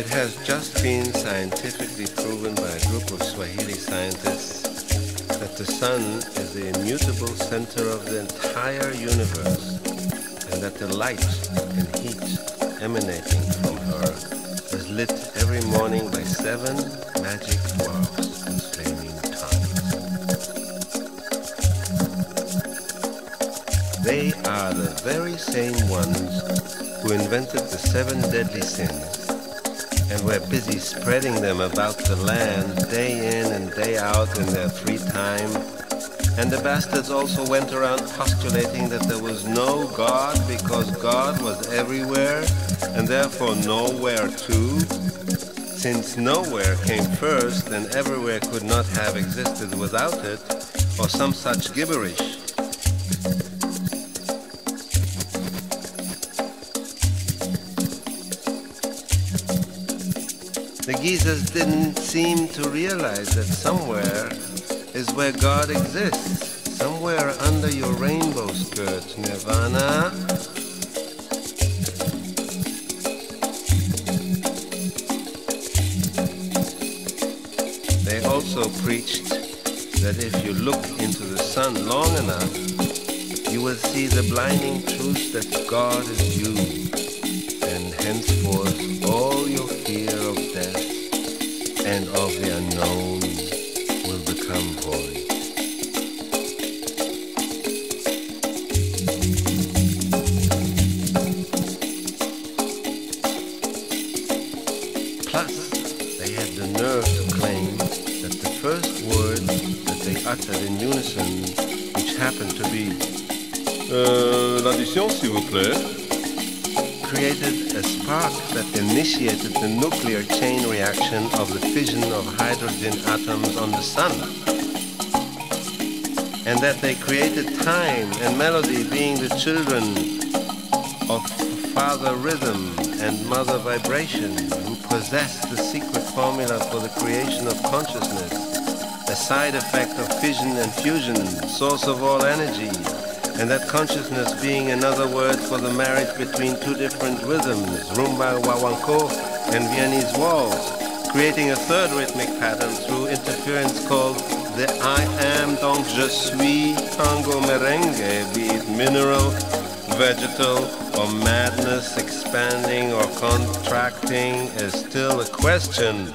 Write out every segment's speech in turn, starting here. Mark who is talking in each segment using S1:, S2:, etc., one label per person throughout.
S1: It has just been scientifically proven by a group of Swahili scientists that the sun is the immutable center of the entire universe, and that the light and heat emanating from her is lit every morning by 7 magic dwarfs in flaming tongues. They are the very same ones who invented the 7 deadly sins and were busy spreading them about the land day in and day out in their free time. And the bastards also went around postulating that there was no God because God was everywhere and therefore nowhere too. Since nowhere came first, then everywhere could not have existed without it, or some such gibberish. The geezers didn't seem to realize that somewhere is where God exists. Somewhere under your rainbow skirt, Nirvana. They also preached that if you look into the sun long enough, you will see the blinding truth that God is you. And henceforth all your fear of death and of the unknown will become void. Plus, they had the nerve to claim that the first word that they uttered in unison, which happened to be l'addition s'il vous plaît, created a spark that initiated the nuclear chain reaction of the fission of hydrogen atoms on the sun. And that they created time and melody, being the children of father rhythm and mother vibration, who possessed the secret formula for the creation of consciousness, a side effect of fission and fusion, source of all energy. And that consciousness being another word for the marriage between two different rhythms, rumba, wawanko, and Viennese waltz, creating a third rhythmic pattern through interference called the I am, donc je suis tango merengue, be it mineral, vegetal, or madness expanding or contracting is still a question.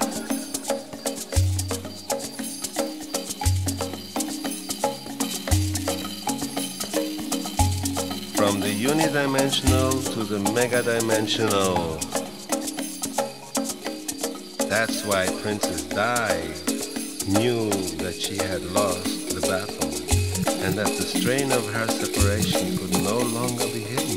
S1: From the unidimensional to the megadimensional. That's why Princess Di knew that she had lost the battle and that the strain of her separation could no longer be hidden.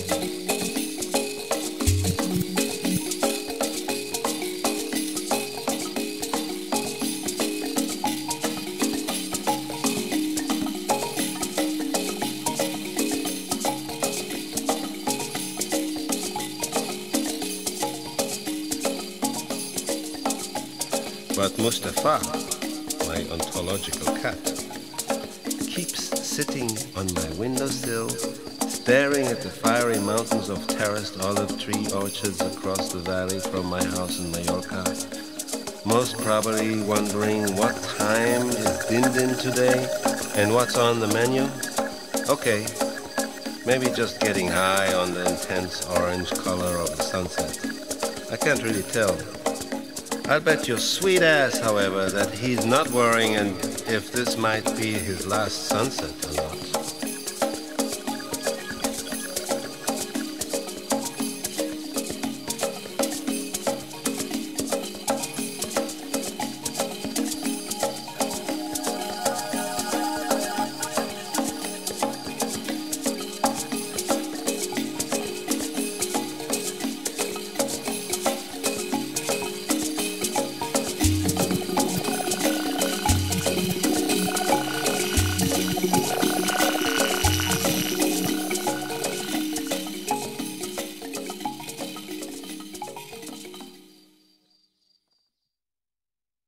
S1: But Mustafa, my ontological cat, keeps sitting on my windowsill, staring at the fiery mountains of terraced olive tree orchards across the valley from my house in Mallorca, most probably wondering what time is din-din today and what's on the menu. Okay, maybe just getting high on the intense orange color of the sunset. I can't really tell. I'll bet your sweet ass, however, that he's not worrying and if this might be his last sunset or not.